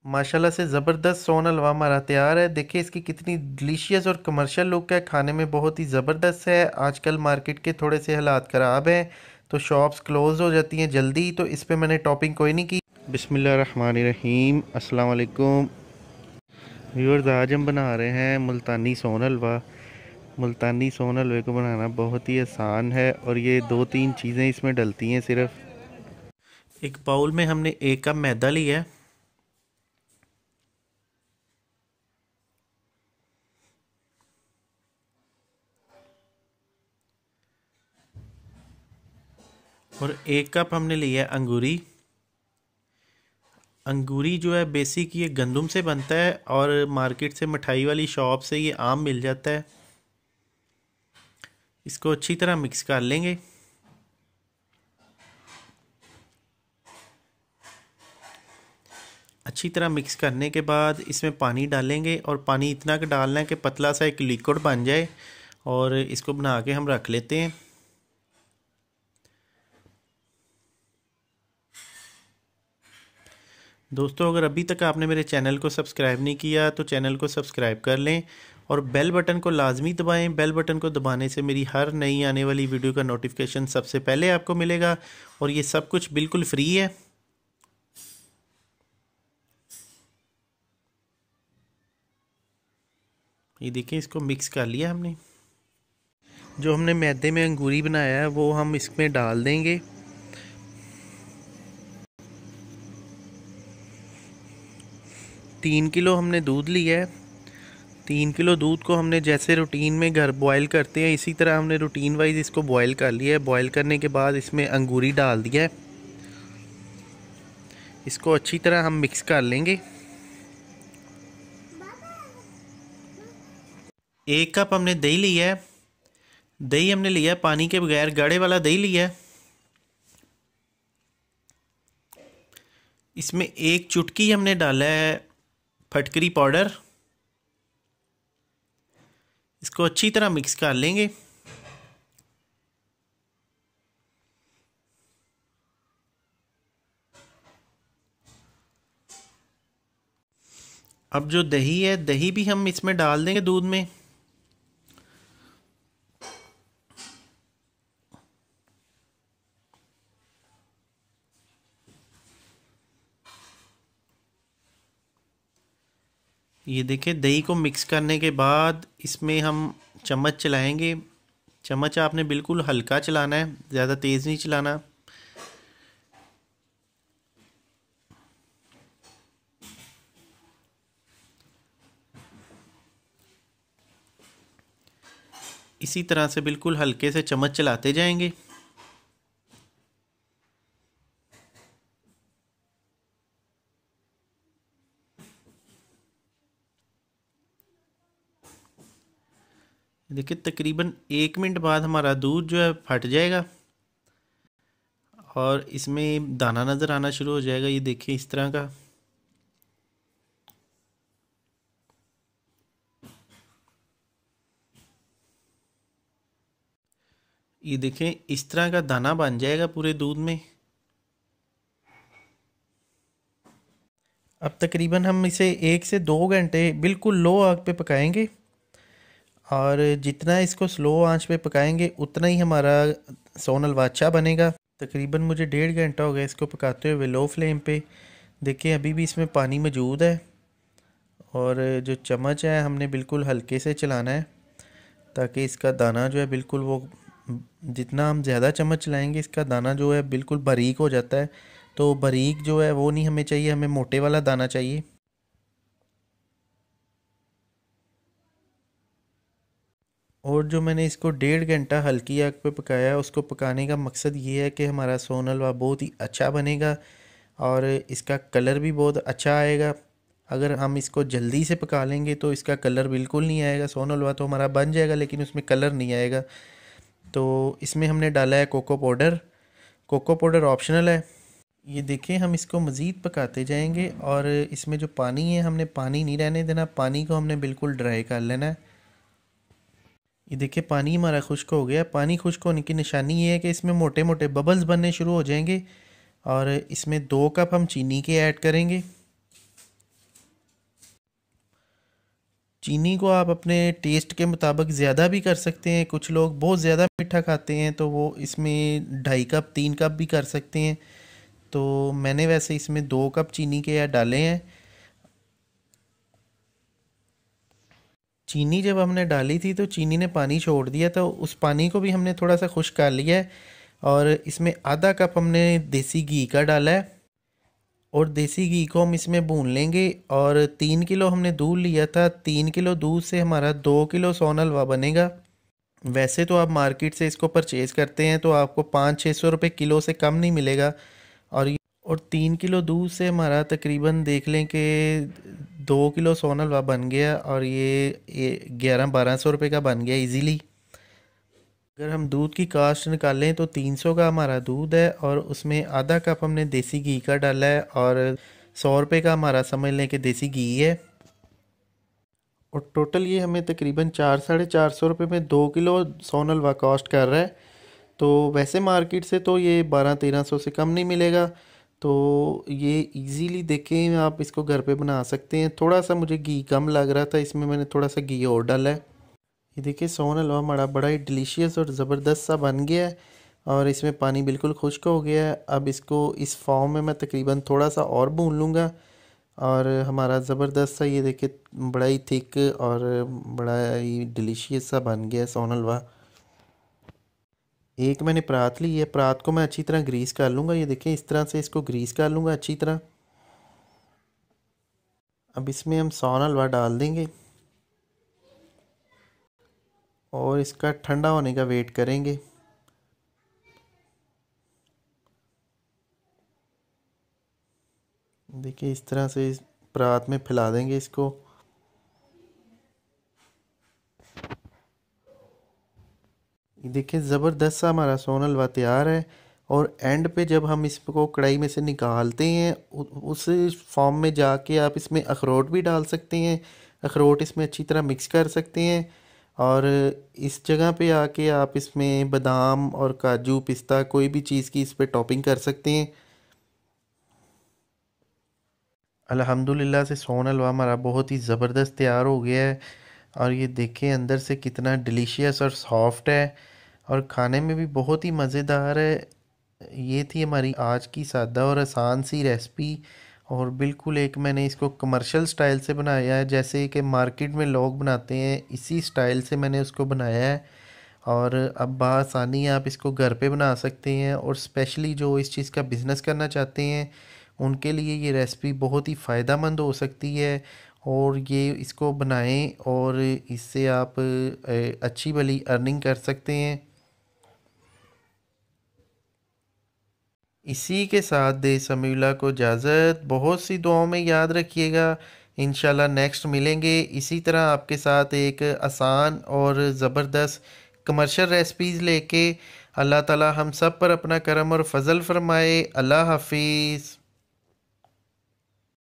माशाल्लाह से ज़बरदस्त सोन हलवा हमारा तैयार है। देखिए इसकी कितनी डिलीशियस और कमर्शियल लुक है, खाने में बहुत ही ज़बरदस्त है। आजकल मार्केट के थोड़े से हालात ख़राब हैं तो शॉप्स क्लोज़ हो जाती हैं जल्दी, तो इस पे मैंने टॉपिंग कोई नहीं की। बिस्मिल्लाहिर्रहमानिर्रहीम, अस्सलाम वालेकुम व्यूअर्स। आज हम बना रहे हैं मुल्तानी सोन हलवा। मुल्तानी सोन हलवे को बनाना बहुत ही आसान है और ये दो तीन चीज़ें इसमें डलती हैं सिर्फ। एक बाउल में हमने 1 कप मैदा लिया है, और 1 कप हमने लिया है अंगूरी। अंगूरी जो है बेसिक ये गंदम से बनता है और मार्केट से मिठाई वाली शॉप से ये आम मिल जाता है। इसको अच्छी तरह मिक्स कर लेंगे। अच्छी तरह मिक्स करने के बाद इसमें पानी डालेंगे और पानी इतना का डालना है कि पतला सा एक लिक्विड बन जाए, और इसको बना के हम रख लेते हैं। दोस्तों, अगर अभी तक आपने मेरे चैनल को सब्सक्राइब नहीं किया तो चैनल को सब्सक्राइब कर लें और बेल बटन को लाजमी दबाएं। बेल बटन को दबाने से मेरी हर नई आने वाली वीडियो का नोटिफिकेशन सबसे पहले आपको मिलेगा, और ये सब कुछ बिल्कुल फ्री है। ये देखिए, इसको मिक्स कर लिया हमने। जो हमने मैदे में अंगूरी बनाया है वो हम इसमें डाल देंगे। तीन किलो हमने दूध लिया है। 3 किलो दूध को हमने जैसे रूटीन में घर बॉयल करते हैं इसी तरह हमने रूटीन वाइज इसको बॉयल कर लिया है। बॉयल करने के बाद इसमें अंगूरी डाल दिया है। इसको अच्छी तरह हम मिक्स कर लेंगे। 1 कप हमने दही लिया है। दही हमने लिया है पानी के बगैर, गाढ़े वाला दही लिया है। इसमें 1 चुटकी हमने डाला है फटकरी पाउडर। इसको अच्छी तरह मिक्स कर लेंगे। अब जो दही है, दही भी हम इसमें डाल देंगे दूध में। ये देखिए, दही को मिक्स करने के बाद इसमें हम चम्मच चलाएंगे। चम्मच आपने बिल्कुल हल्का चलाना है, ज़्यादा तेज़ नहीं चलाना। इसी तरह से बिल्कुल हल्के से चम्मच चलाते जाएंगे। देखिए, तकरीबन 1 मिनट बाद हमारा दूध जो है फट जाएगा और इसमें दाना नज़र आना शुरू हो जाएगा। ये देखिए इस तरह का। ये देखें, इस तरह का दाना बन जाएगा पूरे दूध में। अब तकरीबन हम इसे 1 से 2 घंटे बिल्कुल लो आग पे पकाएंगे, और जितना इसको स्लो आंच पे पकाएंगे उतना ही हमारा सोन हलवा अच्छा बनेगा। तकरीबन मुझे 1.5 घंटा हो गया इसको पकाते हुए लो फ्लेम पे। देखिए, अभी भी इसमें पानी मौजूद है, और जो चम्मच है हमने बिल्कुल हल्के से चलाना है ताकि इसका दाना जो है बिल्कुल वो, जितना हम ज़्यादा चम्मच चलाएंगे इसका दाना जो है बिल्कुल बारीक हो जाता है। तो बारीक जो है वो नहीं हमें चाहिए, हमें मोटे वाला दाना चाहिए। और जो मैंने इसको 1.5 घंटा हल्की आग पे पकाया है, उसको पकाने का मकसद ये है कि हमारा सोन हलवा बहुत ही अच्छा बनेगा और इसका कलर भी बहुत अच्छा आएगा। अगर हम इसको जल्दी से पका लेंगे तो इसका कलर बिल्कुल नहीं आएगा। सोन हलवा तो हमारा बन जाएगा लेकिन उसमें कलर नहीं आएगा। तो इसमें हमने डाला है cocoa powder. Cocoa powder optional है। ये देखें, हम इसको मज़ीद पकाते जाएंगे और इसमें जो पानी है हमने पानी नहीं रहने देना, पानी को हमने बिल्कुल ड्राई कर लेना है। ये देखिए, पानी हमारा खुश्क हो गया। पानी खुश्क होने की निशानी ये है कि इसमें मोटे मोटे बबल्स बनने शुरू हो जाएंगे, और इसमें 2 कप हम चीनी के ऐड करेंगे। चीनी को आप अपने टेस्ट के मुताबिक ज़्यादा भी कर सकते हैं, कुछ लोग बहुत ज़्यादा मीठा खाते हैं तो वो इसमें 2.5 कप 3 कप भी कर सकते हैं। तो मैंने वैसे इसमें 2 कप चीनी के या डाले हैं। चीनी जब हमने डाली थी तो चीनी ने पानी छोड़ दिया, तो उस पानी को भी हमने थोड़ा सा खुश्क कर लिया है। और इसमें आधा कप हमने देसी घी का डाला है, और देसी घी को हम इसमें भून लेंगे। और 3 किलो हमने दूध लिया था, 3 किलो दूध से हमारा 2 किलो सोन हलवा बनेगा। वैसे तो आप मार्केट से इसको परचेज़ करते हैं तो आपको 500-600 रुपये किलो से कम नहीं मिलेगा। और 3 किलो दूध से हमारा तकरीबन देख लें कि 2 किलो सोन हलवा बन गया, और ये 1100-1200 रुपये का बन गया इजीली। अगर हम दूध की कास्ट निकालें तो 300 का हमारा दूध है, और उसमें आधा कप हमने देसी घी का डाला है, और 100 रुपये का हमारा समझ लें कि देसी घी है। और टोटल ये हमें तकरीबन 400-450 रुपये में 2 किलो सोन हलवा कॉस्ट कर रहा है। तो वैसे मार्केट से तो ये 1200-1300 से कम नहीं मिलेगा। तो ये इजीली देखें, आप इसको घर पे बना सकते हैं। थोड़ा सा मुझे घी कम लग रहा था, इसमें मैंने थोड़ा सा घी और डाला है। ये देखिए सोन हलवा हमारा बड़ा ही डिलीशियस और ज़बरदस्त सा बन गया है, और इसमें पानी बिल्कुल खुश्क हो गया है। अब इसको इस फॉर्म में मैं तकरीबन थोड़ा सा और भून लूँगा, और हमारा ज़बरदस्त सा ये देखिए बड़ा ही थिक और बड़ा ही डिलीशियस सा बन गया है सोन हलवा। एक मैंने परात ली है, परात को मैं अच्छी तरह ग्रीस कर लूँगा। ये देखिए इस तरह से इसको ग्रीस कर लूँगा अच्छी तरह। अब इसमें हम सोन हलवा डाल देंगे, और इसका ठंडा होने का वेट करेंगे। देखिए इस तरह से इस परात में फैला देंगे इसको। ये देखिए ज़बरदस्त सा हमारा सोन हलवा तैयार है। और एंड पे जब हम इसको कढ़ाई में से निकालते हैं, उस फॉर्म में जाके आप इसमें अखरोट भी डाल सकते हैं। अखरोट इसमें अच्छी तरह मिक्स कर सकते हैं। और इस जगह पे आके आप इसमें बादाम और काजू पिस्ता कोई भी चीज़ की इस पे टॉपिंग कर सकते हैं। अल्हम्दुलिल्लाह से सोन हलवा हमारा बहुत ही ज़बरदस्त तैयार हो गया है। और ये देखें अंदर से कितना डिलीशियस और सॉफ्ट है, और खाने में भी बहुत ही मज़ेदार है। ये थी हमारी आज की सादा और आसान सी रेसिपी। और बिल्कुल एक मैंने इसको कमर्शियल स्टाइल से बनाया है, जैसे कि मार्केट में लोग बनाते हैं इसी स्टाइल से मैंने उसको बनाया है। और अब बआसानी आप इसको घर पे बना सकते हैं, और स्पेशली जो इस चीज़ का बिज़नेस करना चाहते हैं उनके लिए ये रेसिपी बहुत ही फ़ायदेमंद हो सकती है। और ये इसको बनाएं, और इससे आप अच्छी भली अर्निंग कर सकते हैं। इसी के साथ दे समीउल्लाह को इजाज़त। बहुत सी दुआओं में याद रखिएगा। इंशाल्लाह नेक्स्ट मिलेंगे इसी तरह आपके साथ एक आसान और ज़बरदस्त कमर्शियल रेसिपीज़ लेके। अल्लाह ताला हम सब पर अपना करम और फजल फरमाए। अल्लाह हाफिज़।